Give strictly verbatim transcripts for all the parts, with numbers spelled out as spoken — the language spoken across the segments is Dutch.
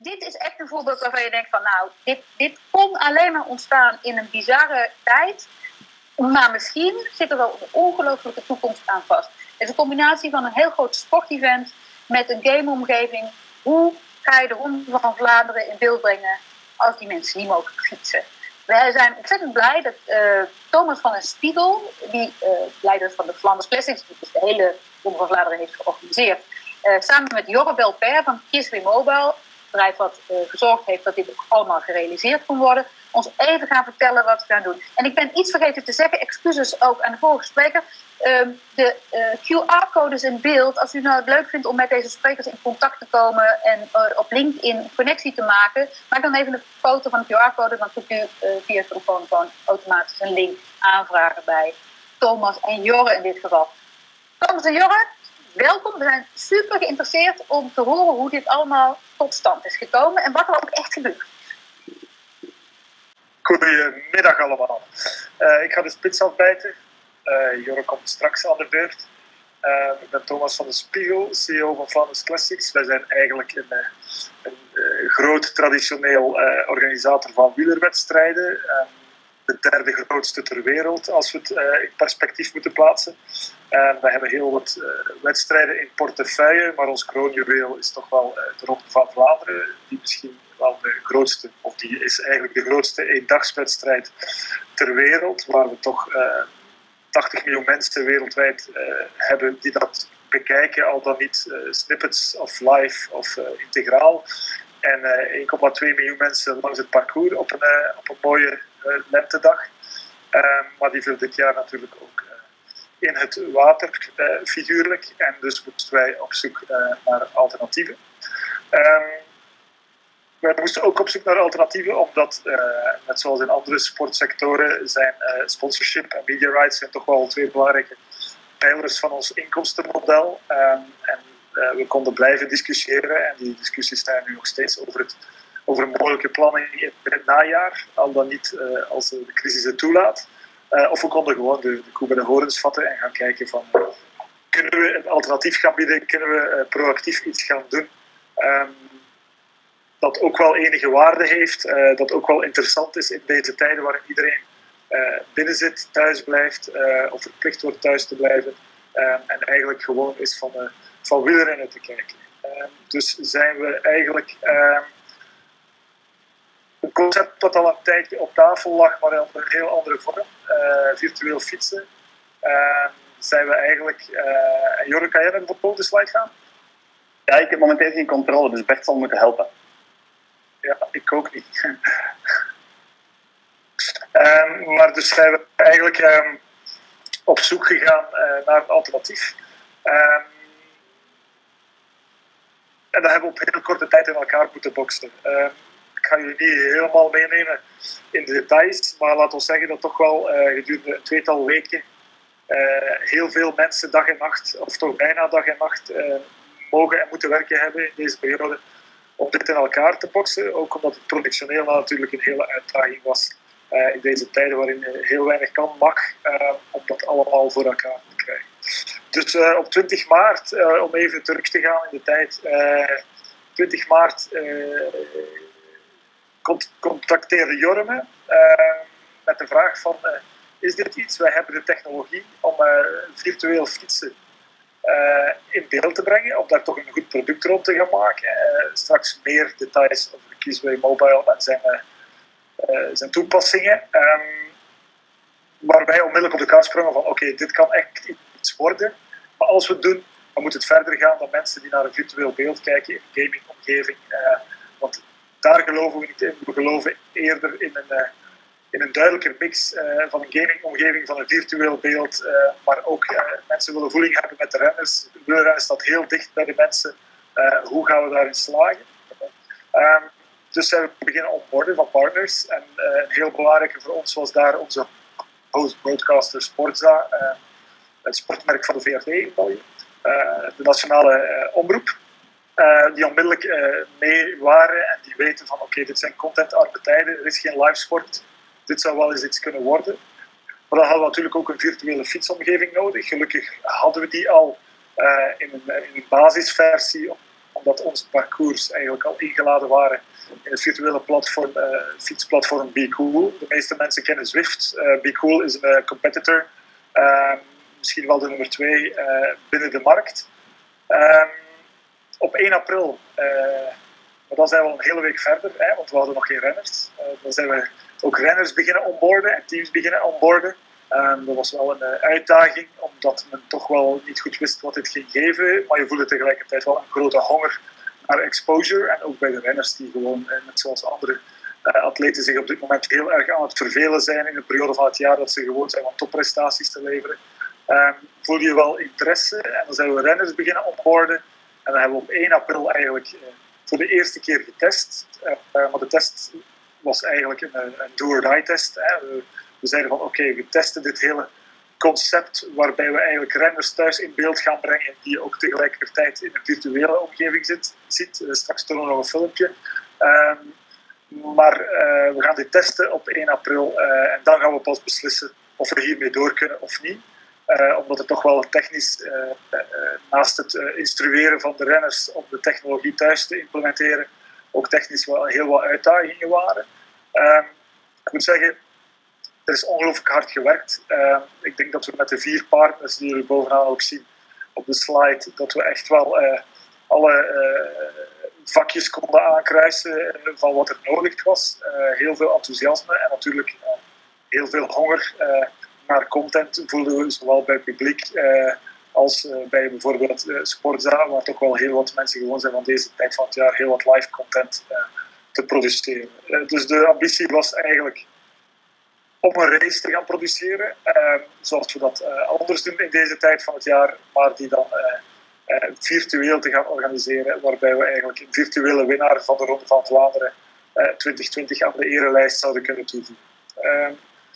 dit is echt een voorbeeld waarvan je denkt van nou, dit, dit kon alleen maar ontstaan in een bizarre tijd. Maar misschien zit er wel een ongelooflijke toekomst aan vast. Het is een combinatie van een heel groot sportevent met een gameomgeving. Hoe ga je de Ronde van Vlaanderen in beeld brengen als die mensen niet mogen fietsen? Wij zijn ontzettend blij dat uh, Thomas van den Spiegel, die uh, leider van de Flanders Classics, die dus de hele Ronde van Vlaanderen heeft georganiseerd, uh, samen met Jorre Belper van Kiswi Mobile, het bedrijf wat uh, gezorgd heeft dat dit ook allemaal gerealiseerd kon worden, ons even gaan vertellen wat we gaan doen. En ik ben iets vergeten te zeggen, excuses ook aan de vorige spreker. Uh, de uh, Q R-codes in beeld, als u nou het leuk vindt om met deze sprekers in contact te komen en uh, op LinkedIn connectie te maken, maak dan even een foto van de Q R-code, dan kunt u uh, via telefoon gewoon automatisch een link aanvragen bij Thomas en Jorre in dit geval. Thomas en Jorre, welkom. We zijn super geïnteresseerd om te horen hoe dit allemaal tot stand is gekomen en wat er ook echt gebeurt. Goedemiddag allemaal. Uh, ik ga de spits afbijten. Uh, Jorre komt straks aan de beurt. Uh, ik ben Thomas van den Spiegel, C E O van Flanders Classics. Wij zijn eigenlijk een, een, een, een groot traditioneel uh, organisator van wielerwedstrijden. Uh, de derde grootste ter wereld, als we het uh, in perspectief moeten plaatsen. Uh, we hebben heel wat uh, wedstrijden in portefeuille, maar ons kroonjuweel is toch wel uh, de Ronde van Vlaanderen, die misschien wel de grootste, of die is eigenlijk de grootste eendagswedstrijd ter wereld, waar we toch uh, tachtig miljoen mensen wereldwijd uh, hebben die dat bekijken, al dan niet uh, snippets of live of uh, integraal. En uh, één komma twee miljoen mensen langs het parcours op een, uh, op een mooie uh, lentedag. Uh, maar die viel dit jaar natuurlijk ook uh, in het water, uh, figuurlijk. En dus moesten wij op zoek uh, naar alternatieven. Um, wij moesten ook op zoek naar alternatieven, omdat, uh, net zoals in andere sportsectoren, zijn uh, sponsorship en media rights zijn toch wel twee belangrijke pijlers van ons inkomstenmodel. Um, en uh, we konden blijven discussiëren, en die discussies zijn nu nog steeds over, het, over een mogelijke planning in het najaar, al dan niet uh, als de crisis het toelaat. Uh, of we konden gewoon de, de koe bij de horens vatten en gaan kijken van, uh, kunnen we een alternatief gaan bieden, kunnen we uh, proactief iets gaan doen. Um, dat ook wel enige waarde heeft, uh, dat ook wel interessant is in deze tijden waarin iedereen uh, binnen zit, thuis blijft, uh, of verplicht wordt thuis te blijven, uh, en eigenlijk gewoon is van, uh, van wielrennen te kijken. Uh, dus zijn we eigenlijk uh, een concept dat al een tijdje op tafel lag, maar in een heel andere vorm, uh, virtueel fietsen, uh, zijn we eigenlijk... Uh, en Jorre, kan jij naar de volgende slide gaan? Ja, ik heb momenteel geen controle, dus Bert zal moeten helpen. Ja, ik ook niet. um, maar dus zijn we eigenlijk um, op zoek gegaan uh, naar een alternatief. Um, en dat hebben we op heel korte tijd in elkaar moeten boksen. Um, ik ga jullie niet helemaal meenemen in de details, maar laat ons zeggen dat toch wel uh, gedurende een tweetal weken uh, heel veel mensen dag en nacht, of toch bijna dag en nacht, uh, mogen en moeten werken hebben in deze periode om dit in elkaar te boksen. Ook omdat het productioneel natuurlijk een hele uitdaging was uh, in deze tijden waarin uh, heel weinig kan, mag, uh, om dat allemaal voor elkaar te krijgen. Dus uh, op twintig maart, uh, om even terug te gaan in de tijd, uh, twintig maart uh, cont contacteerde Jorre me uh, met de vraag van, uh, is dit iets? Wij hebben de technologie om uh, virtueel fietsen Uh, in beeld te brengen, om daar toch een goed product rond te gaan maken. Uh, straks meer details over de Kiswi Mobile en zijn, uh, uh, zijn toepassingen. Um, waar wij onmiddellijk op de kaart sprongen van oké, okay, dit kan echt iets worden. Maar als we het doen, dan moet het verder gaan dan mensen die naar een virtueel beeld kijken in een gamingomgeving. Uh, want daar geloven we niet in. We geloven eerder in een... Uh, in een duidelijker mix uh, van een gamingomgeving, van een virtueel beeld, uh, maar ook uh, mensen willen voeling hebben met de renners. De wielrennen staat heel dicht bij de mensen. Uh, hoe gaan we daarin slagen? Um, dus zijn we beginnen onboarden van partners. En uh, een heel belangrijke voor ons was daar onze host broadcaster Sportza, uh, het sportmerk van de V R T in België, uh, de nationale uh, omroep. Uh, die onmiddellijk uh, mee waren en die weten van oké, okay, dit zijn contentarme tijden, er is geen live sport. Dit zou wel eens iets kunnen worden. Maar dan hadden we natuurlijk ook een virtuele fietsomgeving nodig. Gelukkig hadden we die al uh, in, een, in een basisversie om, om omdat onze parcours eigenlijk al ingeladen waren in het virtuele platform, uh, fietsplatform BeCool. De meeste mensen kennen Zwift. Uh, BeCool is een uh, competitor, uh, misschien wel de nummer twee uh, binnen de markt. Uh, op één april, uh, maar dan zijn we al een hele week verder, hè, want we hadden nog geen renners. Uh, dan zijn we ook renners beginnen onboarden en teams beginnen onboarden. Um, dat was wel een uh, uitdaging, omdat men toch wel niet goed wist wat dit ging geven. Maar je voelde tegelijkertijd wel een grote honger naar exposure. En ook bij de renners die gewoon, uh, net zoals andere uh, atleten, zich op dit moment heel erg aan het vervelen zijn in een periode van het jaar dat ze gewoon zijn om topprestaties te leveren. Um, voelde je wel interesse en dan zijn we renners beginnen onboarden. En dan hebben we op één april eigenlijk uh, voor de eerste keer getest. Uh, uh, maar de test was eigenlijk een, een do-or-die test. Hè. We, we zeiden van oké, okay, we testen dit hele concept waarbij we eigenlijk renners thuis in beeld gaan brengen die ook tegelijkertijd in een virtuele omgeving zit, ziet. Uh, straks tonen we nog een filmpje. Um, maar uh, we gaan dit testen op één april uh, en dan gaan we pas beslissen of we hiermee door kunnen of niet. Uh, omdat er toch wel technisch, uh, uh, naast het uh, instrueren van de renners om de technologie thuis te implementeren, ook technisch wel heel wat uitdagingen waren. Uh, ik moet zeggen, er is ongelooflijk hard gewerkt. Uh, ik denk dat we met de vier partners die jullie bovenaan ook zien op de slide, dat we echt wel uh, alle uh, vakjes konden aankruisen uh, van wat er nodig was. Uh, heel veel enthousiasme en natuurlijk uh, heel veel honger uh, naar content voelden we zowel bij het publiek uh, als uh, bij bijvoorbeeld uh, Sportza, waar toch wel heel wat mensen gewoon zijn van deze tijd van het jaar heel wat live content uh, te produceren. Uh, dus de ambitie was eigenlijk om een race te gaan produceren, uh, zoals we dat uh, anders doen in deze tijd van het jaar, maar die dan uh, uh, virtueel te gaan organiseren, waarbij we eigenlijk een virtuele winnaar van de Ronde van Vlaanderen uh, twintig twintig aan de erelijst zouden kunnen toevoegen. Uh,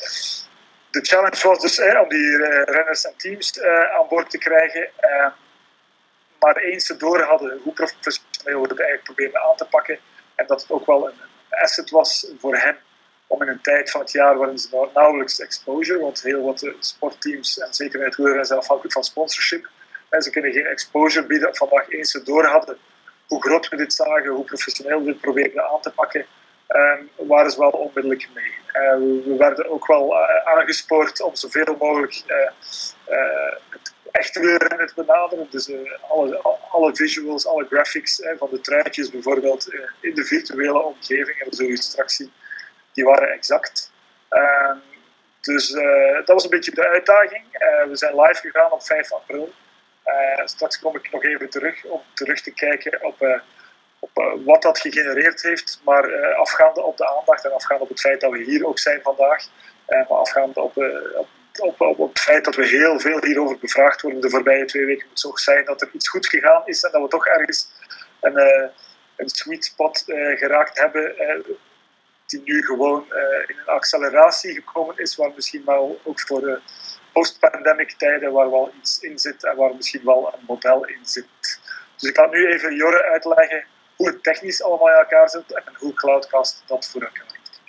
de challenge was dus uh, om die uh, renners en teams uh, aan boord te krijgen, uh, maar eens ze door hadden hoe professioneel we het eigenlijk probeerden aan te pakken en dat het ook wel een, een asset was voor hen om in een tijd van het jaar waarin ze nou nauwelijks exposure, want heel wat uh, sportteams en zeker in het wielrennen zijn afhankelijk van sponsorship en ze kunnen geen exposure bieden. Vandaag eens ze door hadden hoe groot we dit zagen, hoe professioneel we dit probeerden aan te pakken, um, waren ze wel onmiddellijk mee. Uh, we, we werden ook wel uh, aangespoord om zoveel mogelijk uh, uh, het echte wielrennen te benaderen. Dus uh, alle, alle visuals, alle graphics uh, van de truitjes bijvoorbeeld uh, in de virtuele omgeving, en dat zul je straks zien, die waren exact. Uh, dus uh, dat was een beetje de uitdaging. Uh, we zijn live gegaan op vijf april. Uh, straks kom ik nog even terug om terug te kijken op, uh, op uh, wat dat gegenereerd heeft. Maar uh, afgaande op de aandacht en afgaande op het feit dat we hier ook zijn vandaag. Uh, maar afgaande op, uh, op, op, op, op het feit dat we heel veel hierover bevraagd worden de voorbije twee weken. Het moet toch zijn dat er iets goed gegaan is en dat we toch ergens een, uh, een sweet spot uh, geraakt hebben. Uh, die nu gewoon uh, in een acceleratie gekomen is, waar misschien wel ook voor de post-pandemic tijden waar wel iets in zit en waar misschien wel een model in zit. Dus ik laat nu even Jorre uitleggen hoe het technisch allemaal in elkaar zit en hoe Cloudcast dat voor elkaar heeft.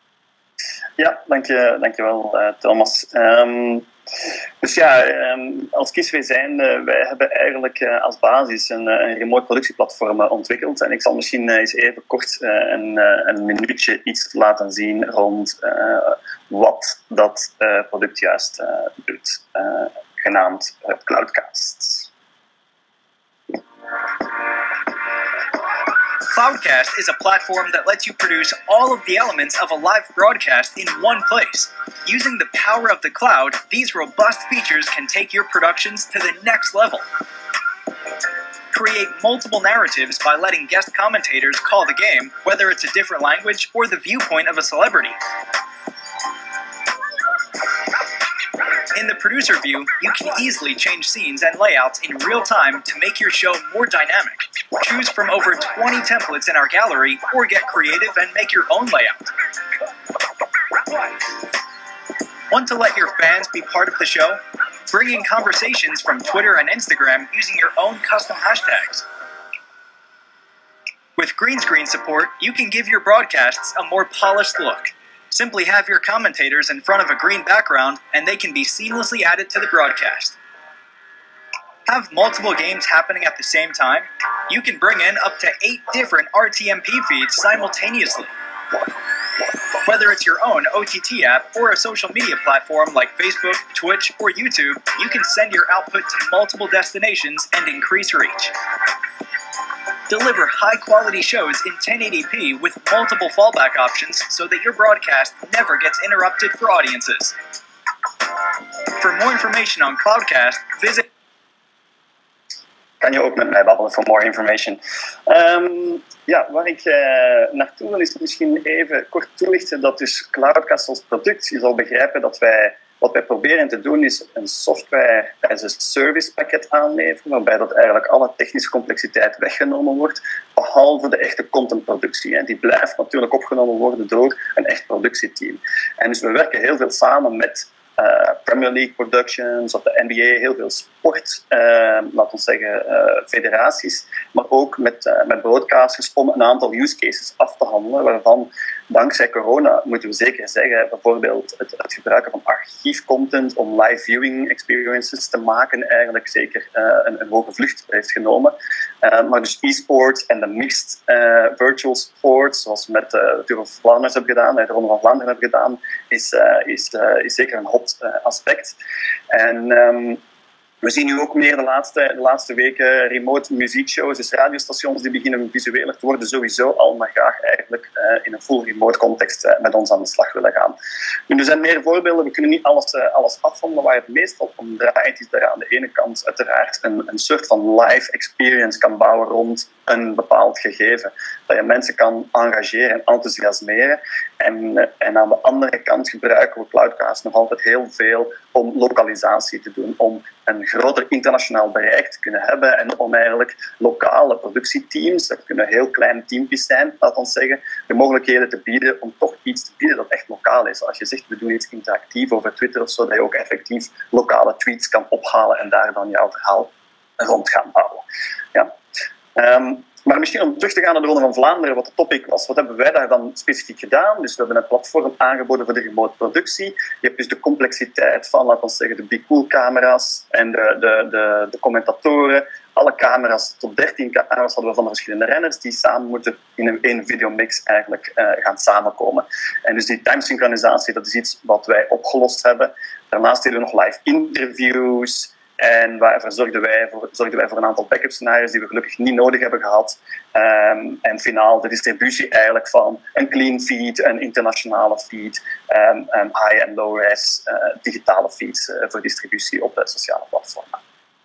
Ja, dank je, dank je wel, uh, Thomas. Um, dus ja, um, als Kisway zijn, uh, wij hebben eigenlijk uh, als basis een, een remote productieplatform uh, ontwikkeld. En ik zal misschien uh, eens even kort uh, een, uh, een minuutje iets laten zien rond uh, wat dat uh, product juist uh, doet, uh, genaamd uh, Cloudcast. Cloudcast is a platform that lets you produce all of the elements of a live broadcast in one place. Using the power of the cloud, these robust features can take your productions to the next level. Create multiple narratives by letting guest commentators call the game, whether it's a different language or the viewpoint of a celebrity. In the producer view, you can easily change scenes and layouts in real time to make your show more dynamic. Choose from over twenty templates in our gallery or get creative and make your own layout. Want to let your fans be part of the show? Bring in conversations from Twitter and Instagram using your own custom hashtags. With green screen support, you can give your broadcasts a more polished look. Simply have your commentators in front of a green background and they can be seamlessly added to the broadcast. Have multiple games happening at the same time? You can bring in up to eight different R T M P feeds simultaneously. Whether it's your own O T T app or a social media platform like Facebook, Twitch, or YouTube, you can send your output to multiple destinations and increase reach. Deliver high-quality shows in ten eighty p with multiple fallback options so that your broadcast never gets interrupted for audiences. For more information on Cloudcast, visit... Kan je ook met mij babbelen voor more information. Um, ja, waar ik uh, naartoe wil is misschien even kort toelichten dat dus Cloudcast als product, je zal begrijpen dat wij, wat wij proberen te doen is een software as a service pakket aanleveren, waarbij dat eigenlijk alle technische complexiteit weggenomen wordt, behalve de echte contentproductie. Hè. Die blijft natuurlijk opgenomen worden door een echt productieteam. En dus we werken heel veel samen met Uh, Premier League Productions of de N B A, heel veel sport, uh, laten we zeggen, uh, federaties, maar ook met, uh, met broadcasters om een aantal use cases af te handelen, waarvan dankzij corona, moeten we zeker zeggen, bijvoorbeeld het, het gebruiken van archiefcontent om live viewing experiences te maken, eigenlijk zeker uh, een, een hoge vlucht heeft genomen. Uh, maar dus e-sports en de mixed uh, virtual sports, zoals we met uh, de Tour of Vlaanderen hebben gedaan, de Ronde van Vlaanderen hebben gedaan, is, uh, is, uh, is zeker een hot uh, aspect. En um, we zien nu ook meer de laatste, de laatste weken remote muziekshows, dus radiostations die beginnen visueler te worden, sowieso al, maar graag eigenlijk uh, in een full remote context uh, met ons aan de slag willen gaan. Nu, er zijn meer voorbeelden, we kunnen niet alles, uh, alles afhandelen. Waar het meestal om draait is dat je aan de ene kant uiteraard een, een soort van live experience kan bouwen rond een bepaald gegeven. Dat je mensen kan engageren en enthousiasmeren. En, uh, en aan de andere kant gebruiken we Cloudcast nog altijd heel veel om lokalisatie te doen, om een groter internationaal bereik te kunnen hebben en om eigenlijk lokale productieteams, dat kunnen heel kleine teampjes zijn, laat ons zeggen, de mogelijkheden te bieden om toch iets te bieden dat echt lokaal is. Als je zegt, we doen iets interactief over Twitter of zo, dat je ook effectief lokale tweets kan ophalen en daar dan jouw verhaal rond gaan bouwen. Ja. Um, Maar misschien om terug te gaan naar de Ronde van Vlaanderen, wat de topic was. Wat hebben wij daar dan specifiek gedaan? Dus we hebben een platform aangeboden voor de remote productie. Je hebt dus de complexiteit van, laten we zeggen, de Be Cool camera's en de, de, de, de commentatoren. Alle camera's, tot dertien camera's hadden we van de verschillende renners, die samen moeten in een één videomix eigenlijk uh, gaan samenkomen. En dus die timesynchronisatie, dat is iets wat wij opgelost hebben. Daarnaast deden we nog live interviews. En waarvoor zorgden wij voor, zorgden wij voor een aantal backup scenario's die we gelukkig niet nodig hebben gehad. Um, en finaal de distributie eigenlijk van een clean feed, een internationale feed, um, um, high- en low-res uh, digitale feeds uh, voor distributie op de sociale platformen.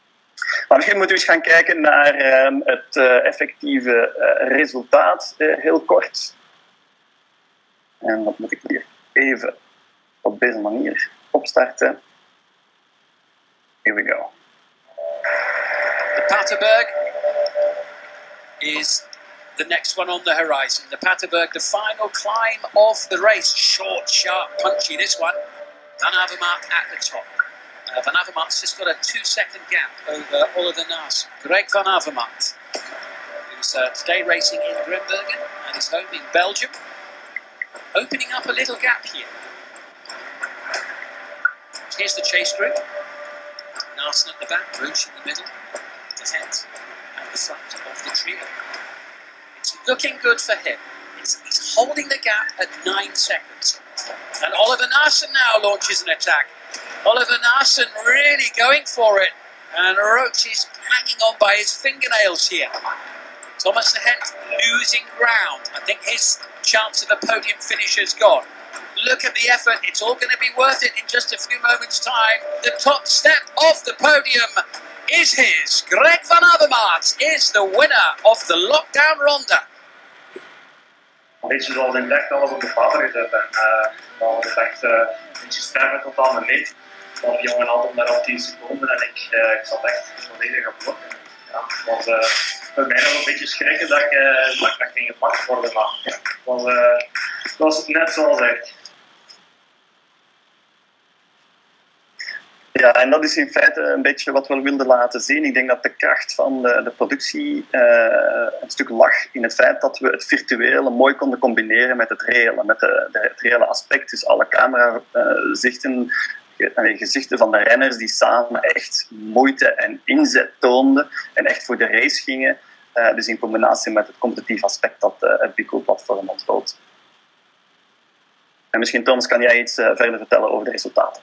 Maar misschien moeten we eens gaan kijken naar um, het uh, effectieve uh, resultaat, uh, heel kort. En dat moet ik hier even op deze manier opstarten. Here we go. The Paterberg is the next one on the horizon. The Paterberg, the final climb of the race. Short, sharp, punchy, this one. Van Avermaet at the top. Uh, Van Avermaet's just got a two-second gap over Oliver Naassen. Greg Van Avermaet, who's uh, today racing in Grimbergen and is home in Belgium. Opening up a little gap here. Here's the chase group. Naassen at the back, Roche in the middle, Tent at the front of the trio. It's looking good for him. It's, he's holding the gap at nine seconds. And Oliver Naassen now launches an attack. Oliver Naassen really going for it. And Roche is hanging on by his fingernails here. Thomas de Hent losing ground. I think his chance of a podium finish is gone. Look at the effort, it's all going to be worth it in just a few moments' time. The top step of the podium is his. Greg Van Avermaet is the winner of the Lockdown Ronde. Een beetje zoals in het echt alles op de paper gezet. En uh, dat was echt uh, een beetje sterven tot aan de meet. Dat die jongen altijd maar op tien seconden en ik, uh, ik zat echt volledig op blok. Ja, het was uh, voor mij nog een beetje schrikken dat ik, uh, dat, ik dat ging gepakt worden, maar ja, het was, uh, het was net zoals echt. Ja, en dat is in feite een beetje wat we wilden laten zien. Ik denk dat de kracht van de, de productie uh, een stuk lag in het feit dat we het virtuele mooi konden combineren met het reële, met de, de, het reële aspect. Dus alle camerazichten gezichten van de renners die samen echt moeite en inzet toonden en echt voor de race gingen. Uh, dus in combinatie met het competitief aspect dat uh, het Bico-platform ontbood. En misschien, Thomas, kan jij iets uh, verder vertellen over de resultaten?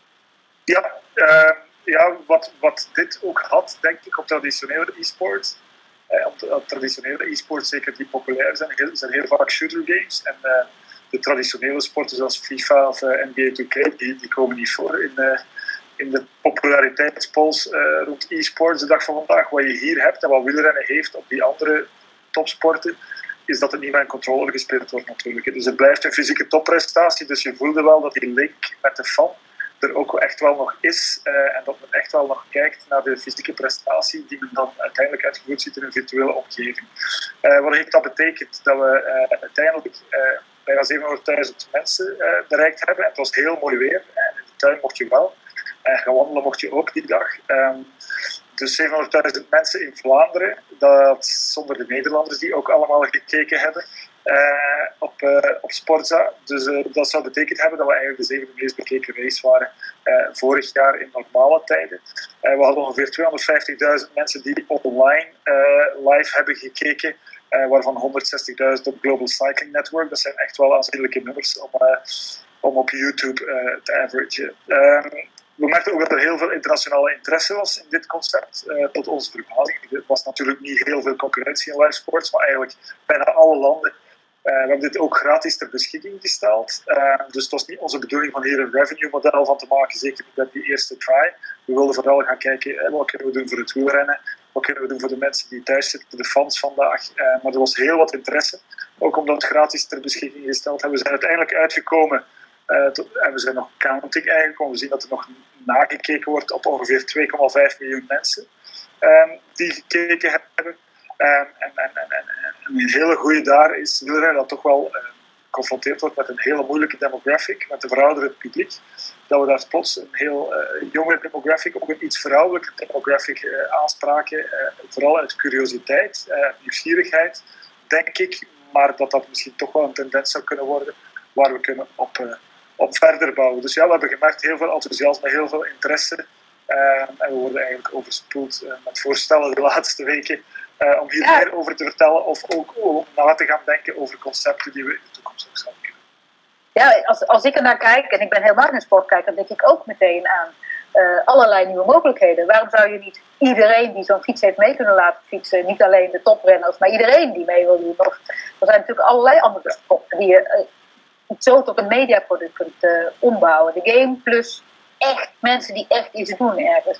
Ja, uh, ja wat, wat dit ook had, denk ik, op traditionele e-sports. Uh, op, op traditionele e-sports, zeker die populair zijn, heel, zijn heel vaak shooter games. En uh, de traditionele sporten zoals FIFA of uh, N B A two K, die, die komen niet voor in, uh, in de populariteitspols uh, rond e-sports de dag van vandaag. Wat je hier hebt en wat wielrennen heeft op die andere topsporten, is dat het niet met een controller gespeeld wordt natuurlijk. Dus het blijft een fysieke topprestatie, dus je voelde wel dat die link met de fan er ook echt wel nog is uh, en dat men echt wel nog kijkt naar de fysieke prestatie die men dan uiteindelijk uitgevoerd ziet in een virtuele omgeving. Uh, wat heeft dat betekend? Dat we uh, uiteindelijk uh, bijna zevenhonderdduizend mensen uh, bereikt hebben. En het was heel mooi weer en in de tuin mocht je wel. En gaan wandelen mocht je ook die dag. Um, dus zevenhonderdduizend mensen in Vlaanderen, dat zonder de Nederlanders die ook allemaal gekeken hebben uh, op, uh, op Sportza. Dus uh, dat zou betekend hebben dat we eigenlijk de zevende meest bekeken race waren uh, vorig jaar in normale tijden. Uh, we hadden ongeveer tweehonderdvijftigduizend mensen die online uh, live hebben gekeken, uh, waarvan honderdzestigduizend op Global Cycling Network. Dat zijn echt wel aanzienlijke nummers om, uh, om op YouTube uh, te averagen. Um, We merkten ook dat er heel veel internationale interesse was in dit concept, uh, tot onze verbazing. Er was natuurlijk niet heel veel concurrentie in live sports, maar eigenlijk bijna alle landen. Uh, we hebben dit ook gratis ter beschikking gesteld. Uh, dus het was niet onze bedoeling van hier een revenue model van te maken, zeker niet met die eerste try. We wilden vooral gaan kijken, uh, wat kunnen we doen voor het wielrennen, wat kunnen we doen voor de mensen die thuis zitten, de fans vandaag. Uh, maar er was heel wat interesse, ook omdat het gratis ter beschikking gesteld hebben. We zijn uiteindelijk uitgekomen. Uh, tot, en we zijn nog counting eigenlijk, want we zien dat er nog nagekeken wordt op ongeveer twee komma vijf miljoen mensen um, die gekeken hebben. Um, en, en, en, en een hele goede daar is wielrennen dat toch wel uh, geconfronteerd wordt met een hele moeilijke demographic, met een verouderend publiek. Dat we daar plots een heel uh, jonge demographic, ook een iets verouderlijke demographic uh, aanspraken, uh, vooral uit curiositeit, uh, nieuwsgierigheid, denk ik, maar dat dat misschien toch wel een tendens zou kunnen worden waar we kunnen op uh, op verder bouwen. Dus ja, we hebben gemerkt heel veel enthousiasme, heel veel interesse. Uh, en we worden eigenlijk overspoeld uh, met voorstellen de laatste weken uh, om hier ja. meer over te vertellen of ook om na te gaan denken over concepten die we in de toekomst ook zouden kunnen. Ja, als, als ik er naar kijk, en ik ben helemaal geen sportkijker, dan denk ik ook meteen aan uh, allerlei nieuwe mogelijkheden. Waarom zou je niet iedereen die zo'n fiets heeft mee kunnen laten fietsen, niet alleen de toprenners, maar iedereen die mee wil doen? Of, er zijn natuurlijk allerlei andere sporten die je uh, zo tot een mediaproduct kunt uh, ombouwen. De game plus echt mensen die echt iets doen ergens.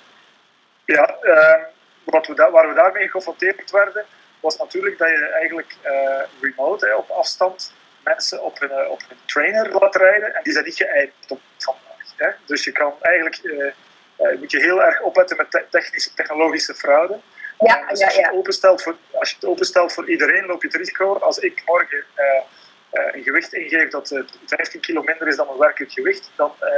Ja, uh, wat we da- waar we daarmee geconfronteerd werden, was natuurlijk dat je eigenlijk uh, remote, hè, op afstand, mensen op een, uh, op een trainer laat rijden en die zijn niet geëikt op vandaag. Hè. Dus je kan eigenlijk, uh, uh, moet je heel erg opletten met te- technische, technologische fraude. Ja, uh, dus ja, als, je ja. het openstelt voor, als je het openstelt voor iedereen, loop je het risico, als ik morgen uh, Uh, een gewicht ingeef dat uh, vijftien kilo minder is dan mijn werkelijk gewicht, dan uh,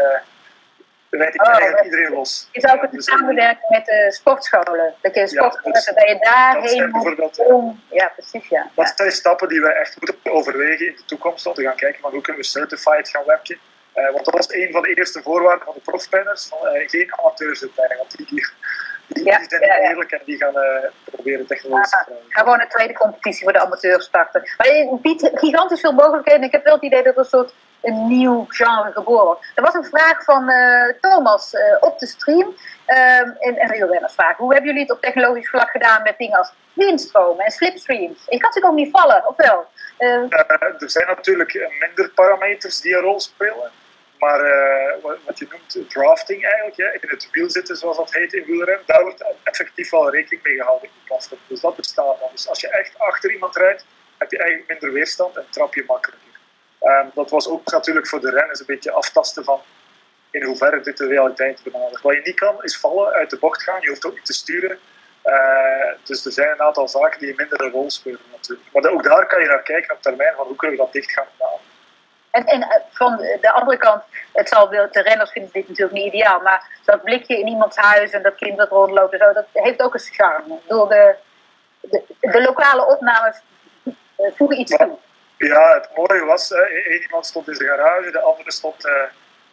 rijd ik oh, eigenlijk iedereen los. Je zou kunnen dus samenwerken met de uh, sportscholen. Dat je sportscholen, ja, dus dat je daarheen moet om... Ja, precies, ja. Dat zijn stappen die we echt moeten overwegen in de toekomst, om te gaan kijken van hoe kunnen we certified gaan werken. Uh, want dat was een van de eerste voorwaarden van de profplanners, van uh, geen amateurs erbij, want die, die, die, ja, die zijn ja, ja. eerlijk en die gaan uh, proberen technologische ja, vragen. Ga gewoon een tweede competitie voor de amateurs starten. Maar het biedt gigantisch veel mogelijkheden. Ik heb wel het idee dat er een soort een nieuw genre geboren wordt. Er was een vraag van uh, Thomas uh, op de stream. Um, en en wielrennersvraag. Hoe hebben jullie het op technologisch vlak gedaan met dingen als windstromen en slipstreams? Je kan zich ook niet vallen, of wel? Uh, uh, er zijn natuurlijk minder parameters die een rol spelen. Maar uh, wat, wat je noemt drafting eigenlijk, ja, in het wiel zitten zoals dat heet in wielrennen, daar wordt effectief wel rekening mee gehouden in die platform. Dus dat bestaat dan. Dus als je echt achter iemand rijdt, heb je eigenlijk minder weerstand en trap je makkelijker. Um, dat was ook natuurlijk voor de renners een beetje aftasten van in hoeverre dit de realiteit benadert. Wat je niet kan, is vallen, uit de bocht gaan. Je hoeft ook niet te sturen. Uh, dus er zijn een aantal zaken die een mindere rol spelen natuurlijk. Maar ook daar kan je naar kijken op termijn van hoe kunnen we dat dicht gaan halen. En, en van de andere kant, het zal, de renners vinden dit natuurlijk niet ideaal, maar dat blikje in iemands huis en dat kind dat rondloopt en zo, dat heeft ook een charme. Door de, de, de lokale opnames voegen iets toe. Ja, het mooie was, hè, één iemand stond in zijn garage, de andere stond uh,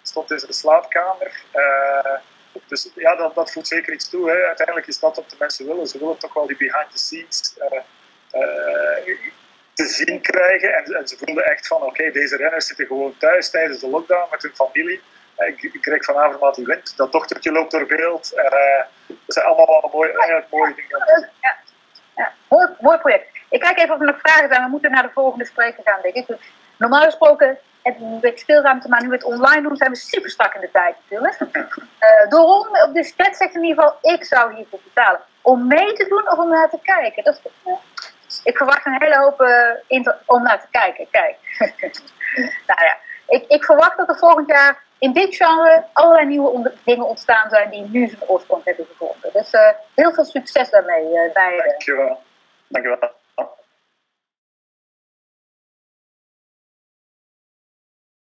stond in zijn slaapkamer. Uh, dus ja, dat, dat voegt zeker iets toe. Hè. Uiteindelijk is dat wat de mensen willen. Ze willen toch wel die behind the scenes uh, uh, te zien krijgen. En, en ze voelden echt van, oké, okay, deze renners zitten gewoon thuis tijdens de lockdown met hun familie. Ik, ik kreeg van Avermaat die wint. Dat dochtertje loopt door beeld. En, uh, dat zijn allemaal wel mooie, eigenlijk mooie dingen. Ja, ja. Mooi, mooi project. Ik kijk even of er nog vragen zijn. We moeten naar de volgende spreker gaan, denk ik. Normaal gesproken hebben we een beetje speelruimte, maar nu we het online doen, zijn we super strak in de tijd natuurlijk. Uh, Doron op de chat zegt in ieder geval, ik zou hiervoor betalen. Om mee te doen of om naar te kijken? Dat is, uh, ik verwacht een hele hoop uh, inter- om naar te kijken. Kijk. nou ja, ik, ik verwacht dat er volgend jaar in dit genre allerlei nieuwe onder- dingen ontstaan zijn die nu zijn oorsprong hebben gevonden. Dus uh, heel veel succes daarmee, uh, beiden. Dankjewel. Dankjewel.